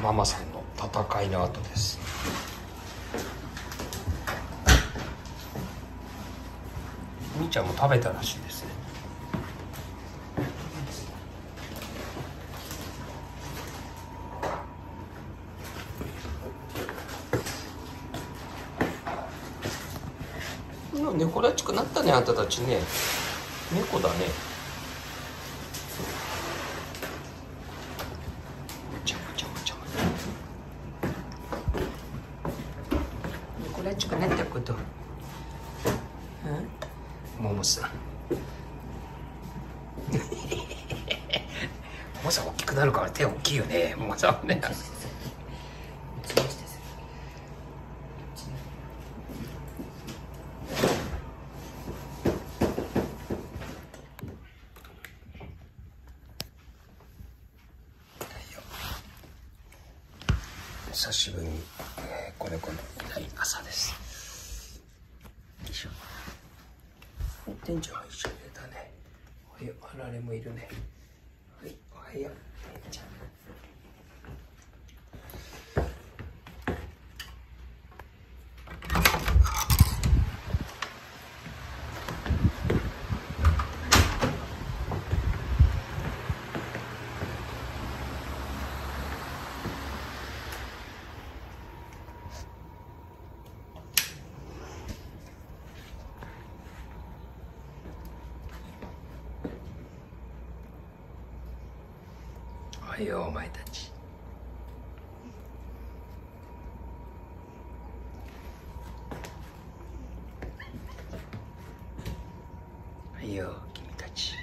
ママさんの戦いの後です。みーちゃんも食べたらしいですね。猫らしくなったね、あんたたちね。猫だね。猫らしくなったこと。ももさん。ももさん大きくなるから手大きいよね。ももさんね。久しぶりに、子猫のいない朝です。よいしょ。店長も一緒に寝たね。おはよう、あられもいるね。はい、おはよう、店長。おはよう、お前たち。おはよう、君たち。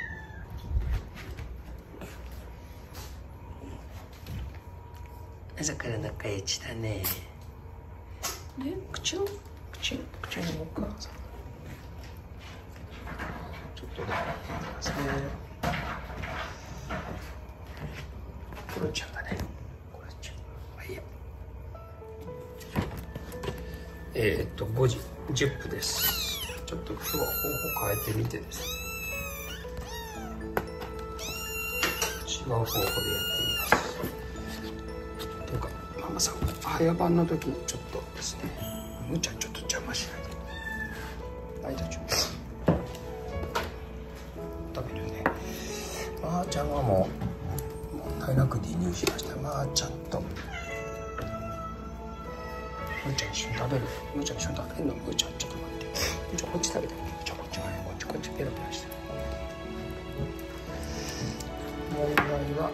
朝から仲良しだね。ね、口にお母さん。ちょっとね、コロちゃんだね。コロちゃん。はいや。5時10分です。ちょっと今日は方法変えてみてですね。違う方法でやってみます。というか、ママさん、早番の時にちょっとですね、むーちゃんちょっと邪魔しないで。はい、ちょっと。食べるね。まーちゃんはもう、問題なく離乳しました。まーちゃんと。むーちゃん一緒に食べる。むーちゃん一緒に食べるの。むーちゃんちょっと待って。むーちゃんこっち食べて。むーちゃんこっちがね、こっちペロペロして。問題は。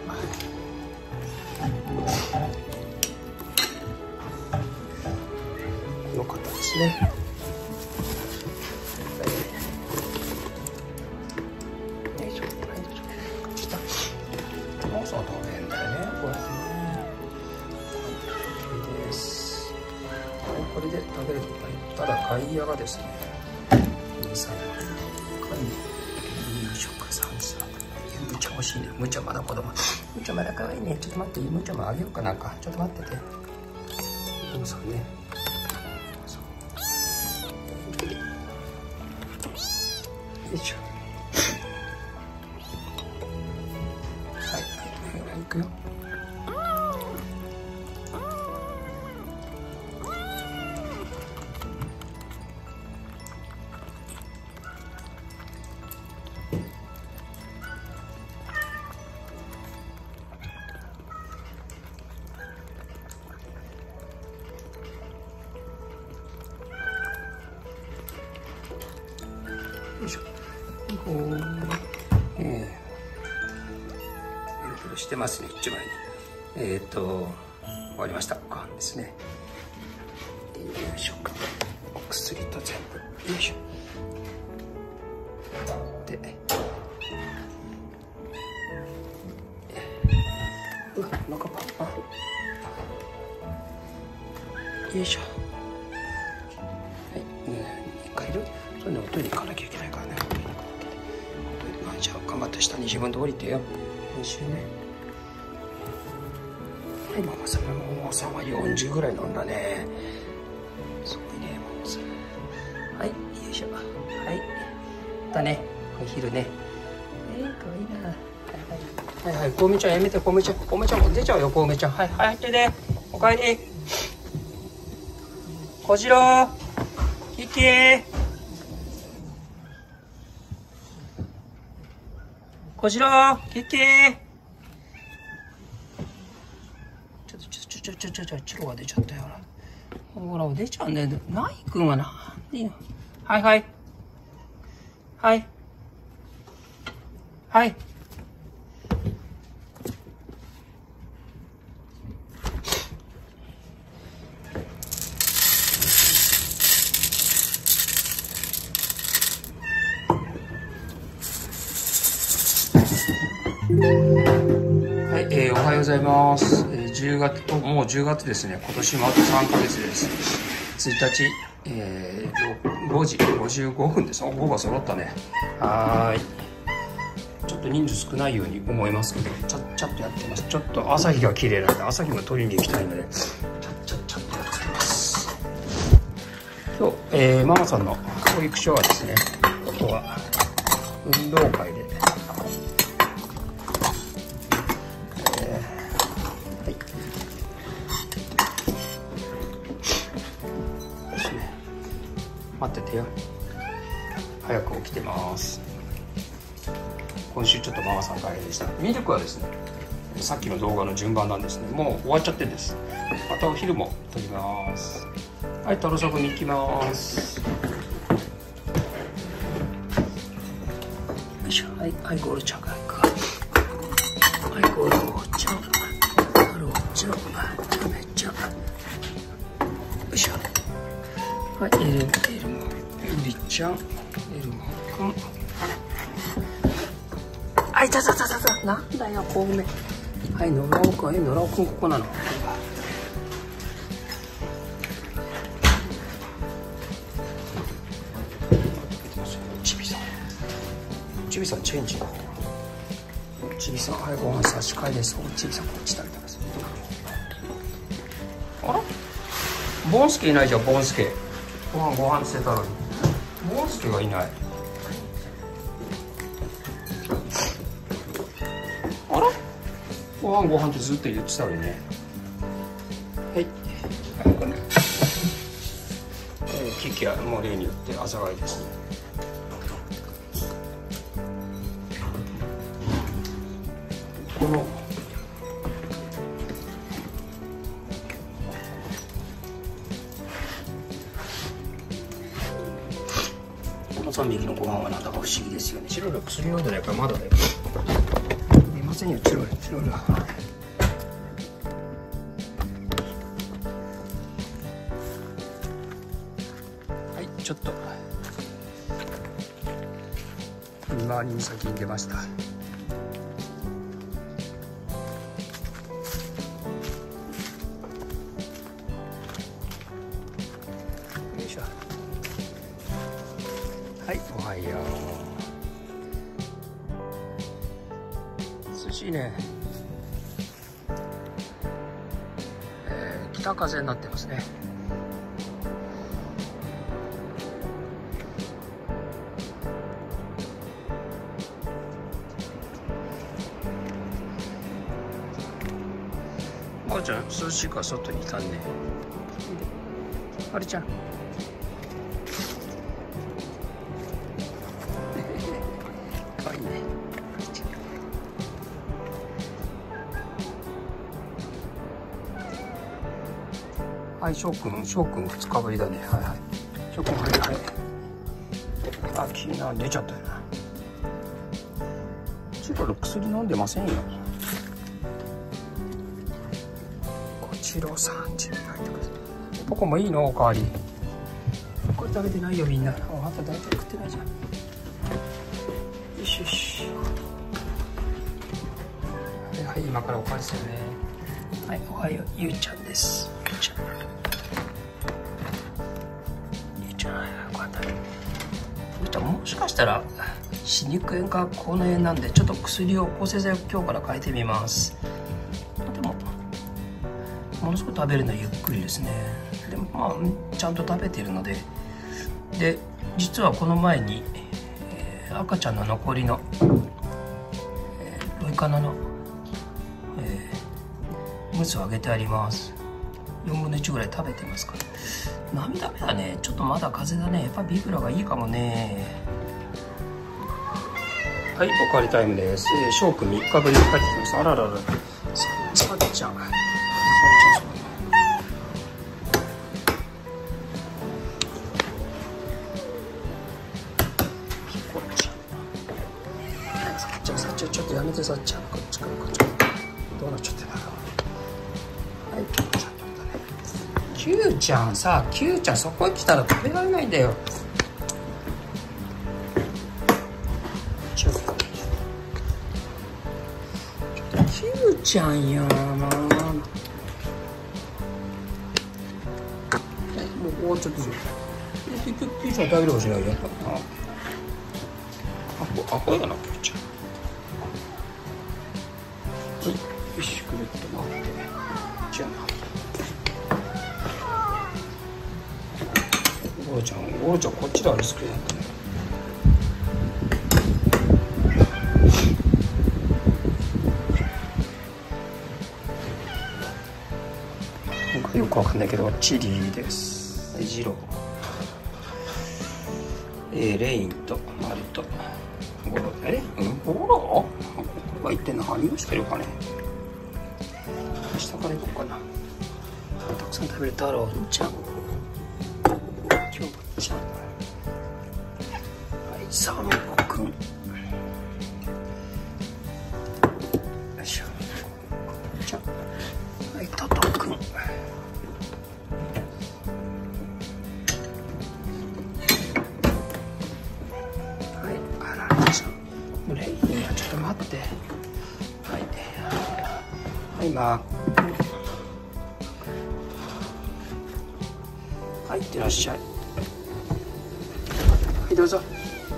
この方ですね。そう食べんだよね、これね。はい、です。これで食べるとか言ったら外野がですね。2歳の夕食3歳。むちゃ欲しいね。むちゃまだ子供。むちゃまだ可愛いね。ちょっと待って、むちゃもあげようかなんか。ちょっと待ってて。そうね。そう。よいしょ。いくよ。よいしょ。してますね、一枚に。終わりました。ご飯ですね。よいしょ。お薬と全部。よいしょ。で、うわ、お腹パンパン。よいしょ。はい、2回いる。それでおトイレ行かなきゃいけないからね。じゃあ頑張って下に自分で降りてよ。おいしいね。はい、ママさんは40ぐらい飲んだね。すごいね、ママさん。はい、よいしょ。はい。だね、お昼ね。かわいいな。ははいはい、小梅ちゃんやめて、小梅ちゃんも出ちゃうよ、小梅ちゃん。はい、はい、入ってね。おかえり。小次郎、キキ。小次郎、キキ。チロが出ちゃったよ。ほら、出ちゃうんだよ。ナイ君はなんでよ。はいはい。はい。はい。はい、おはようございます。10月と、もう10月ですね。今年もあと3ヶ月です。1日、5時55分です。5が揃ったね。はーい。ちょっと人数少ないように思いますけど、ちゃっとやってます。ちょっと朝日が綺麗なんで、朝日も取りに行きたいので、ちゃっとやってます。今日、ママさんの保育所はですね、ここは運動会で、待っててよ。早く起きてます。今週ちょっとママさん大変でした。ミルクはですね、さっきの動画の順番なんですね。もう終わっちゃってんです。またお昼も取ります。はい、トロソフに行きます。よいしょ。はい、はい、ゴールちゃんが行く。はい、ゴールちゃん。ゴールちゃん。めっちゃ。よいしょ。はい、エルモ、ゆりちゃん、エルモくん。あ、いた。なんだよ、小梅。はい、野良尾くん、野良尾くん、ここなの。ちびさん、チェンジ。ちびさん、はい、ご飯差し替えです。ちびさん、こっち食べてます。あら、ボンスケいないじゃん、ボンスケ。ご飯捨てたのに。ボンスケがいない。あら、ご飯ってずっと言ってたのにね。はい。キキはもう例によって朝がいですね。この3匹のご飯はなんだか不思議ですよね。チロル薬飲んでないからまだだよ。いませんよ、チロル。はい、ちょっと見回りに先に出ました。よいしょ。はい、おはよう。涼しいね。北風になってますね。あーちゃん、涼しいから外にいたんね。あれちゃん。かわいいね。はい、翔くん2日ぶりだね。はいはい。翔くん、はい。あ、気にな出ちゃったよな。チロル薬飲んでませんよ。こちらさん、チロル入ってください。ポコもいいのおかわり。これ食べてないよみんな。あんた大体食ってないじゃん。よし。はい、今からおかわりするね。はい、おはよう、ゆうちゃんです。ゆうちゃん、もしかしたら歯肉炎か口内炎なんで、ちょっと薬を抗生剤を今日から変えてみます。でもものすごく食べるのはゆっくりですね。でもまあちゃんと食べてるので、実はこの前に、赤ちゃんの残りの、ロかなの、ムースをあげてあります。4分の1ぐらい食べてますから。涙目だね。ちょっとまだ風邪だね。やっぱりビブラがいいかもね。はい、おかわりタイムです。翔くん3日ぶりに帰ってきました。あららら。さっちゃん。ちょっとやめてさっちゃん。こっちからこっちから。どうなっちゃってんだろう。はい、ちゃんとだね。キューちゃんさ、キューちゃんそこに来たら食べられないんだよ。ちょっとキューちゃんやな。もうちょっとキューちゃん食べるかしないよ。あ、これかな、キューちゃん。はい、よし、くるっと回って。じゃあゴロちゃん、こっちでアイスクリームだったね。なんかよくわかんないけど、チリです。ジロー。レインとマルとゴロ。ゴロが言ってんの何をしてるかね。下から行こうかな。たくさん食べる太郎ちゃん、きょうちゃん、はい、サミコくん、よいしょ、ちゃん、はい、トトくん、はい、あららちゃん、レイにはちょっと待って、はい、はい、はい、いってらっしゃい。はい、どうぞ。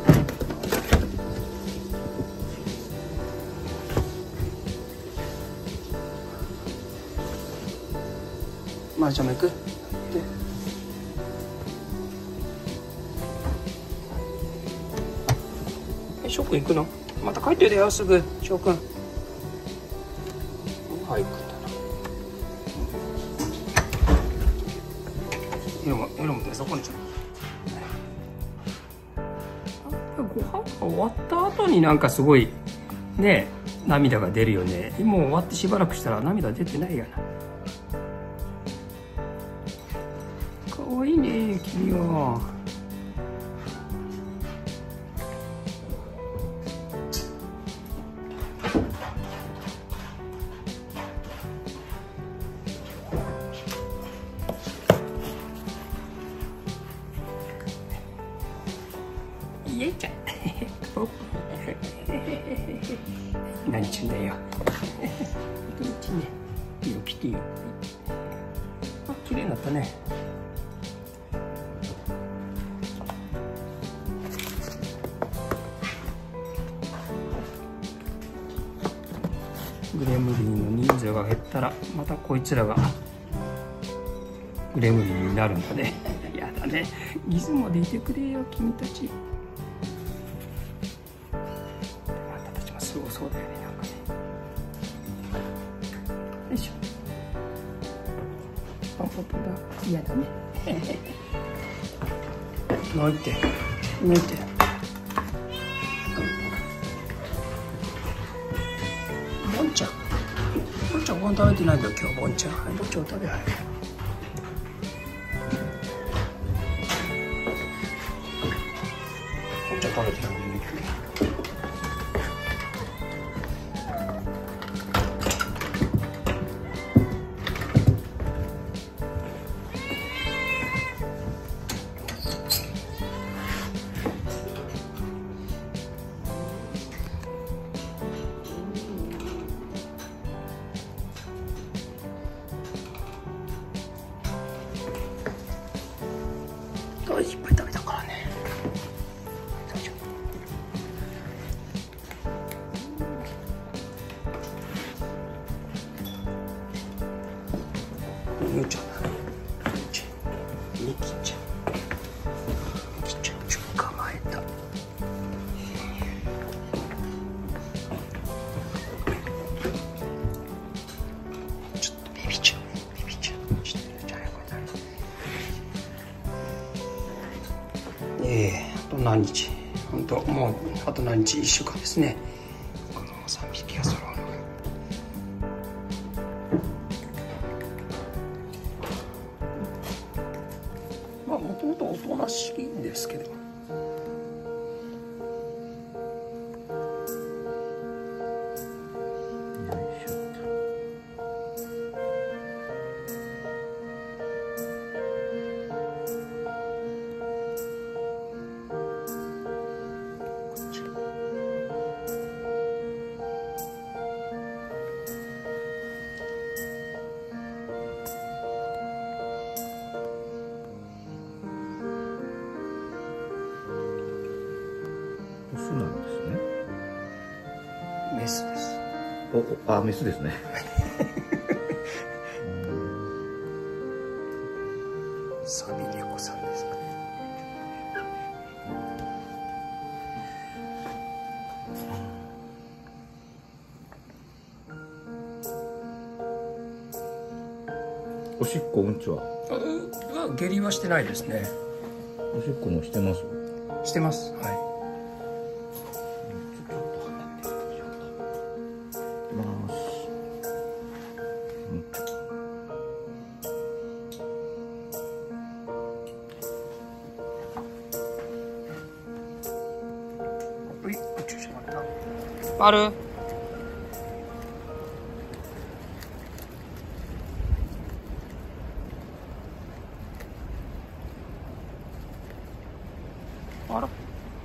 まるちゃんも行く？翔くん行くの？また帰ってるよ、すぐ、翔くん。はい、行くんだな。エロもそこにちゃう。ご飯が終わった後になんかすごいね、涙が出るよね。もう終わってしばらくしたら涙出てないやな。かわいいね、君は。イエちゃん何ちゅうんだよいいよ、来ていいよ。あ、綺麗になったね。グレムリンの人数が減ったらまたこいつらがグレムリンになるんだね。やだね、ギズモでいてくれよ君たち。あんたたちもすごそうだよね、なんかね。よいしょ。パンパンパンパン、嫌だね。泣いて泣いて。ボンちゃん、ボンちゃんご飯食べてないんだよ今日。ボンちゃん、はい、ボンちゃん食べ。はい、ボンちゃん食べてないんだよね。いっぱい食べたからね。大丈夫。むーちゃんだ。ミキちゃん。ミキちゃんちょっと構えた。 ビビちゃうしてるじゃないこれ。あと何日、本当もうあと何日、1週間ですね、この3匹が揃うのが。まあもともとおとなしいんですけど、 オスなんですね。 メスです。 あ、メスですね。 サビ猫さんですかね。 おしっこうんちは？ 下痢はしてないですね。 おしっこもしてます？ してます。はい。ある。あら。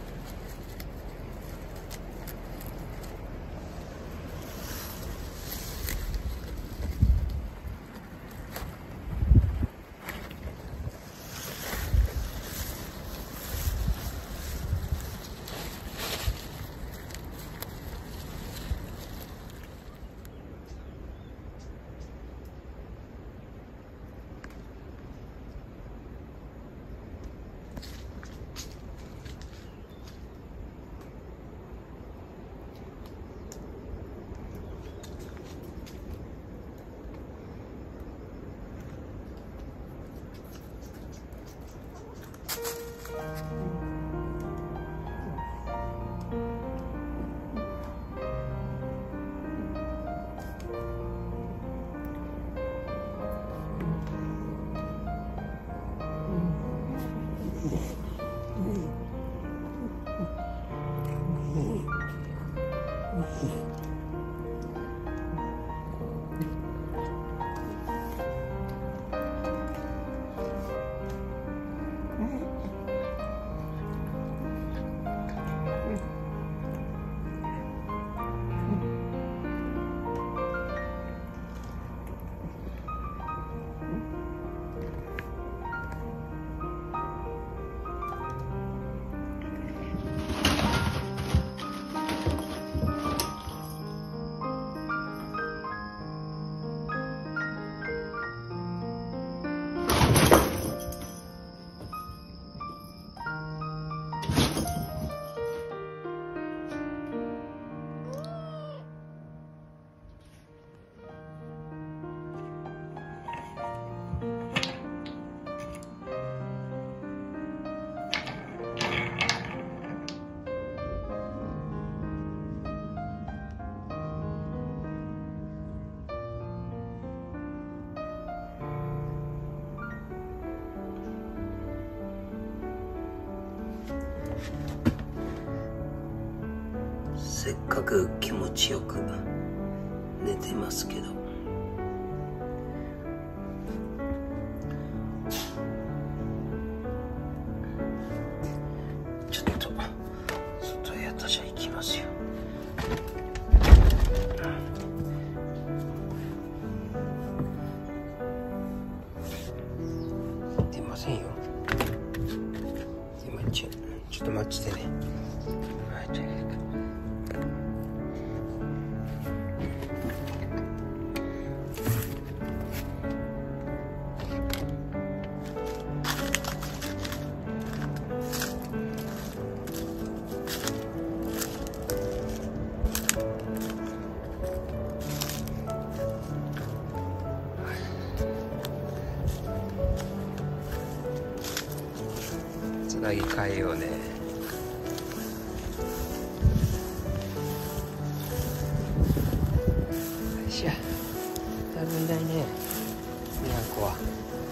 せっかく気持ちよく寝てますけど、ちょっと外へ私は行きますよ。出ませんよ。今ちょっと待っててね。はい、とにかく。 なぎ変えようね。よいしょ。誰もいないね。にゃんこは。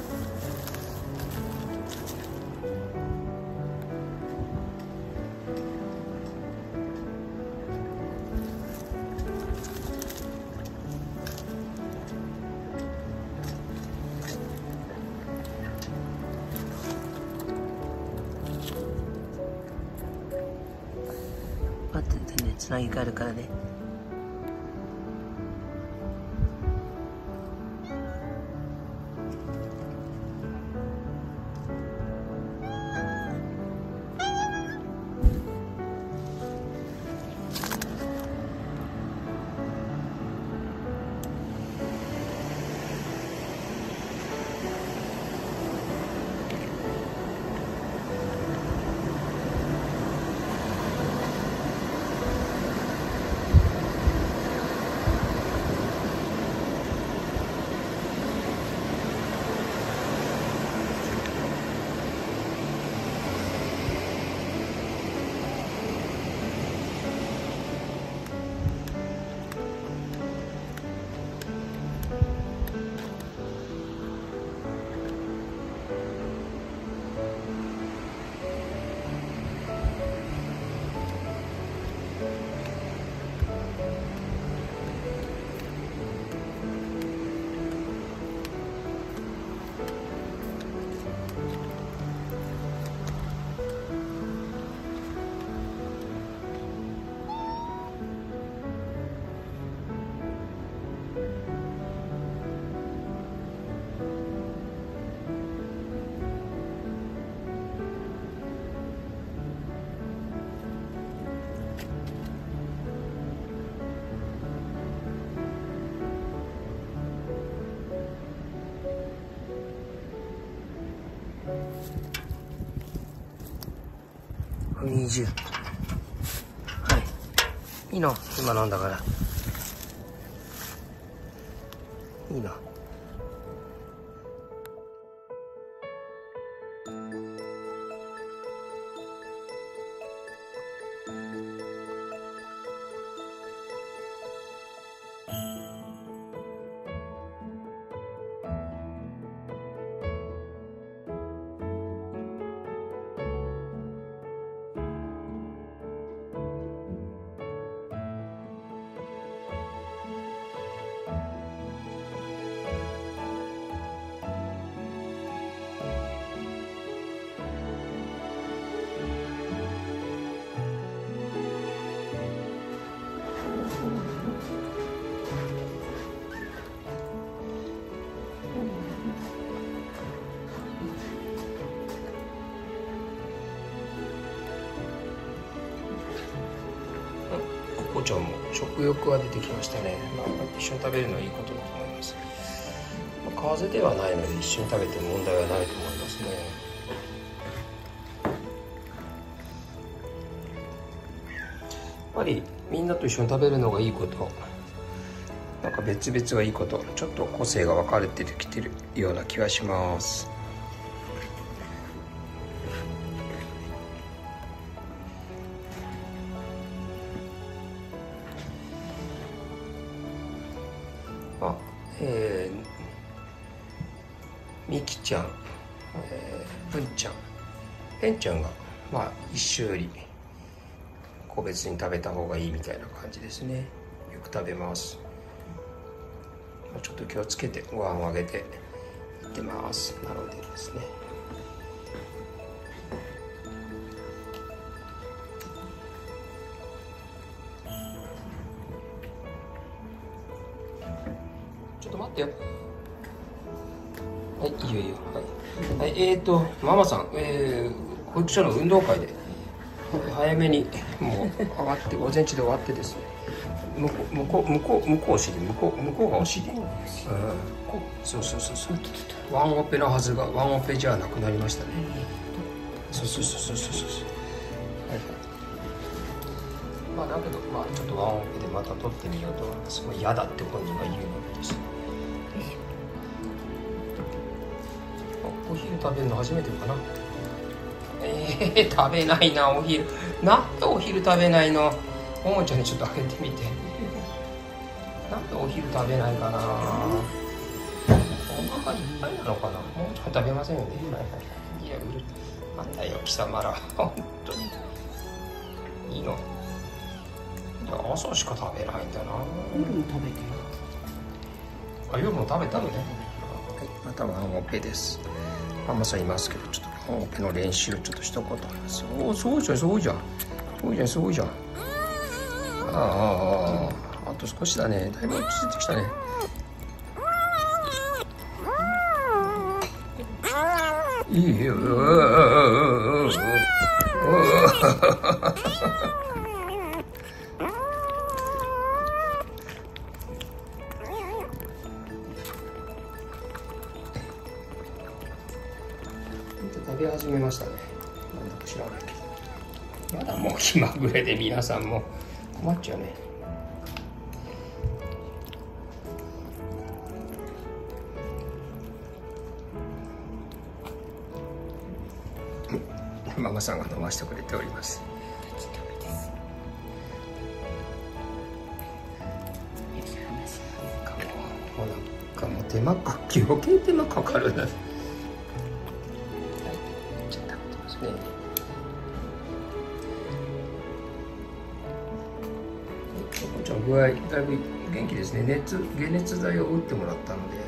待っててね、つなぎがあるからね。20。はい。いいの今飲んだから。いいの。ココちゃんも食欲が出てきましたね。まあ、一緒に食べるのはいいことだと思います。風邪ではないので一緒に食べても問題はないと思いますね。やっぱりみんなと一緒に食べるのがいいこと、なんか別々がいいこと、ちょっと個性が分かれてきてるような気がします。あ、みきちゃん、ぶんちゃん、へんちゃんがまあ一緒より個別に食べた方がいいみたいな感じですね。よく食べます。ちょっと気をつけてご飯をあげていってます。なのでですね。ちょっと待ってよ。はい、いいよいいよ。はい。はい、ママさん、保育所の運動会で早めにもう上がって午前中で終わってですね。向こうお尻、向こうがお尻。そうそうそうそう。ワンオペのはずがワンオペじゃなくなりましたね。そうそうそうそうそうそう。はいはい。まあだけどまあちょっとワンオペでまた撮ってみようと思います。もう嫌だって本人が言うのでですね。お昼食べるの初めてかな。 食べないなお昼。なんでお昼食べないの？ももちゃんにちょっとあげてみて。なんでお昼食べないかな。お腹いっぱいなのかな。ももちゃん食べませんよね。いや、なんだよ貴様ら、本当にいいの。朝しか食べないんだな。 夜も食べてよ。 あ、夜も食べたのね。はい、またワンオペです。ママさんいますけど、ちょっとワンオペの練習ちょっとしとこうと思います。おお、そうじゃん、そうじゃん、そうじゃん、そうじゃん。あと少しだね。だいぶ落ち着いてきたね。いいよ。食べ始めましたね。なんだか知らないけど。まだもう気まぐれで皆さんも困っちゃうね。ママさんが飲ませてくれております。もう手間か、余計手間かかるな。ちょっと食べてますね。もちゃん具合だいぶ元気ですね。解熱剤を打ってもらったので、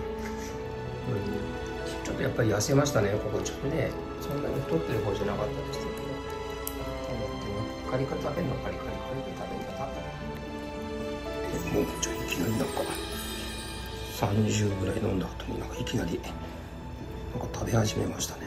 ちょっとやっぱり痩せましたね。ここちょっとね、そんなに太ってる方じゃなかったですけど。カリカリ食べるの、カリカリ食べるの、もうちょいきなりなんか30ぐらい飲んだ後になんかいきなりなんか食べ始めましたね。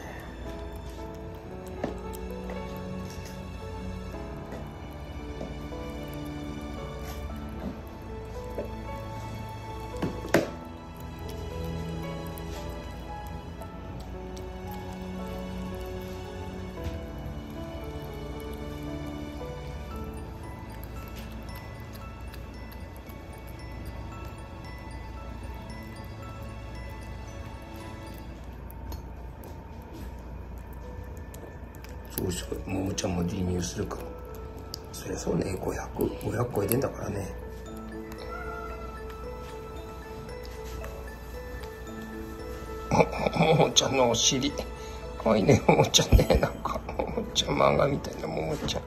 そうそう、ももちゃんも離乳するかも。そりゃそうね、500超えてんだからね。ももちゃんのお尻かわいいね。ももちゃんね、なんかももちゃん漫画みたいなももちゃん。